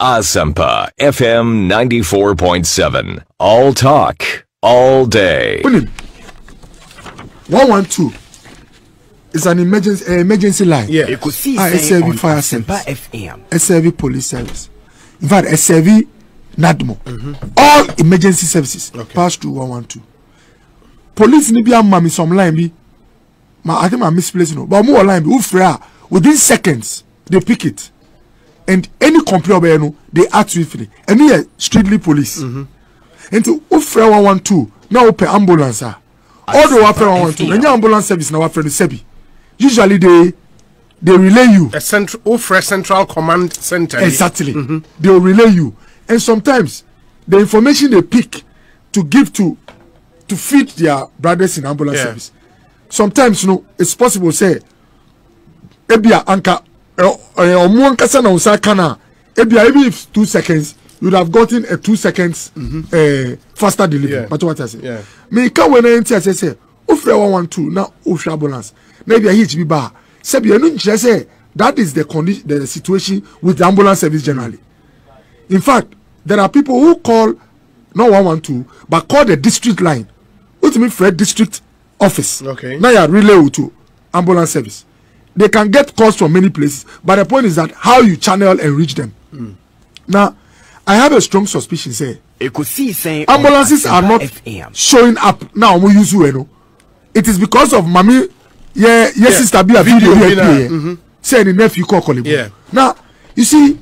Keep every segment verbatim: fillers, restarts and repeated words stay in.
Asempa F M ninety-four point seven. All talk, all day. one one two is an emergency uh, emergency line. Yeah. You could see ah, S L V fire service, F M. S L V police service. In fact, S L V NADMO. Mm-hmm. All emergency services okay. pass through one one two. Police ni bi am some line bi. Ma I think I misplaced no. But more line bi ufra within seconds they pick it. And any complaint they act swiftly. And here strictly police. Mm-hmm. And to ufra one one two now per ambulance. All the wafra one one two. Any ambulance service now wafra the sebi. Usually they they relay you. A central ufra central command center. Exactly. Mm-hmm. They will relay you. And sometimes the information they pick to give to to feed their brothers in ambulance yeah. service. Sometimes you know it's possible say ebia anka omo ankasa na usa kana ebia even if two seconds you would have gotten a two seconds mm-hmm. uh, faster delivery. Yeah. But what I say? Yeah. Me can when I say say ofre one one two now ofre ambulance. Na ebia hitch bi ba. Say be no nche say that is the condition the situation with the ambulance service generally. In fact, there are people who call not one one two but call the district line. What mean Fred district office. Okay. Now you are relay to ambulance service. They can get calls from many places, but the point is that how you channel and reach them. Mm. Now, I have a strong suspicion say ambulances are not F M. Showing up now. We use you. It is because of mommy. Yeah, yes, yeah. Sister, be a video, video here. Mm-hmm. Say the nephew call call Yeah. Now, you see,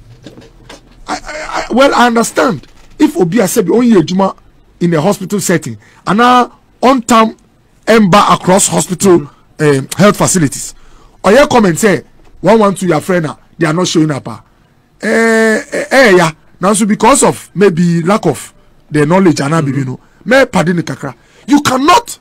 I, I, I well I understand if Obi said only a juma in a hospital setting and now on time ember across hospital mm-hmm. um, health facilities. Or your comment say one one to your friend they are not showing up. Eh, eh, eh yeah. Now so because of maybe lack of the knowledge and mm-hmm. you know, may pardon the kakra. You cannot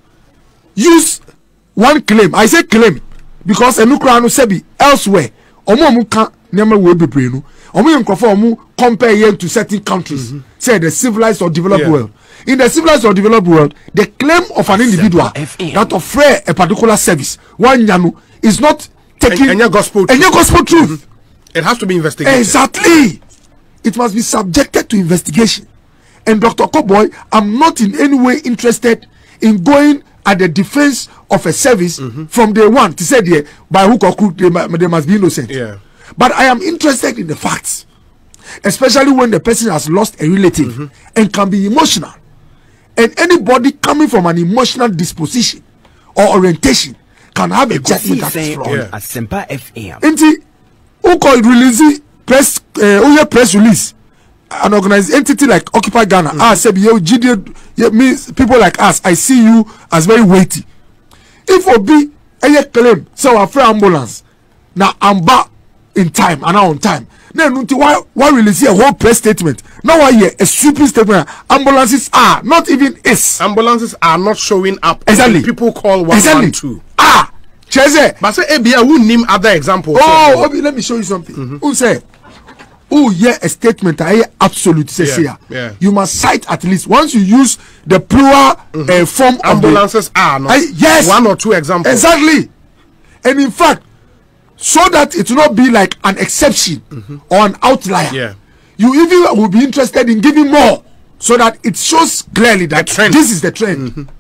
use one claim. I say claim because a nukra no sebi elsewhere. Omo mu kan nyama we bebre no. Omo yenkofo omo compare yen to certain countries. Mm-hmm. Say the civilized or developed yeah. world. In the civilized or developed world, the claim of an individual that offer a particular service, one yanu, is not taking any gospel truth. Any gospel truth. Mm-hmm. It has to be investigated. Exactly. It must be subjected to investigation. And Doctor Okoe Boye, I'm not in any way interested in going at the defense of a service mm-hmm. from day one to say they, by hook or crook they, they must be innocent. Yeah. But I am interested in the facts, especially when the person has lost a relative mm-hmm. and can be emotional. And anybody coming from an emotional disposition or orientation can have a judgment that is flawed. Yeah. Asempa F M. Enti, who called release press, uh, press release, an organized entity like Occupy Ghana. Mm-hmm. Ah, say yo, G D, me people like us. I see you as very weighty. If Obi a claim, so our free ambulance now I'm back in time and now on time. Then why why release a whole press statement? Now I hear a sweeping statement. Ambulances are not even is. Ambulances are not showing up. Exactly. People call one one two. Ah, Cheze. But say Ebia who name other examples. Oh, Obi, let me show you something. Mm-hmm. Who say? Who hear a statement? I hear absolute says yeah, here. Yeah. You must cite at least once you use the plural mm-hmm. uh, form. Ambulances of the, are not. I, yes. One or two examples. Exactly. And in fact, so that it will not be like an exception mm-hmm. or an outlier. Yeah. You even will be interested in giving more so that it shows clearly that this is the trend. Mm-hmm.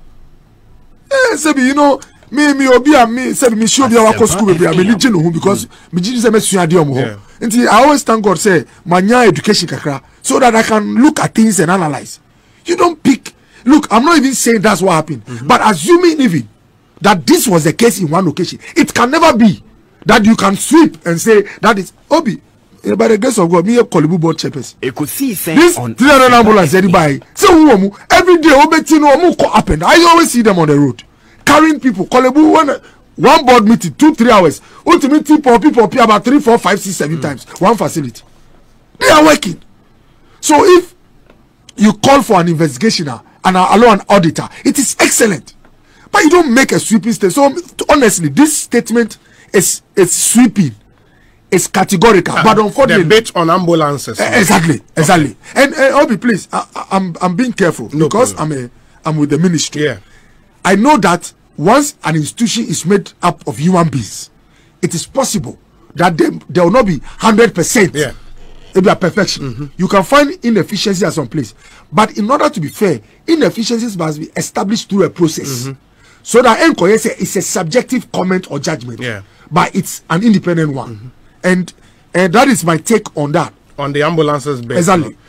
Eh, Sebi, you know, me, me, obi, and me, Sebi, me, show me our school, baby, I'm religion, because me, Jesus, me, suya diom ho. And I always thank God, say, manya education kakra, so that I can look at things and analyze. You don't pick. Look, I'm not even saying that's what happened, mm-hmm. but assuming even that this was the case in one occasion, it can never be that you can sweep and say that is Obi. By the grace of God, me a Kolibu board chairperson. This three hundred ambulance anybody. So every day Obetino co happen. I always see them on the road carrying people. Kolibu one one board meeting two three hours. Ultimately people people appear about three four five six seven mm. times one facility. They are working. So if you call for an investigation and allow an auditor, it is excellent. But you don't make a sweeping statement. So honestly, this statement is is sweeping, it's categorical. Uh, but unfortunately, debate on ambulances. Uh, exactly, exactly. Okay. And uh, Obi, please, I, I, I'm I'm being careful no because problem. I'm a I'm with the ministry. Yeah, I know that once an institution is made up of human beings, it is possible that they, there will not be hundred percent it be a perfection. Mm-hmm. You can find inefficiency at some place, but in order to be fair, inefficiencies must be established through a process. Mm-hmm. So that enquiry is a subjective comment or judgment, yeah. but it's an independent one, mm-hmm. and and that is my take on that. On the ambulances base. Exactly.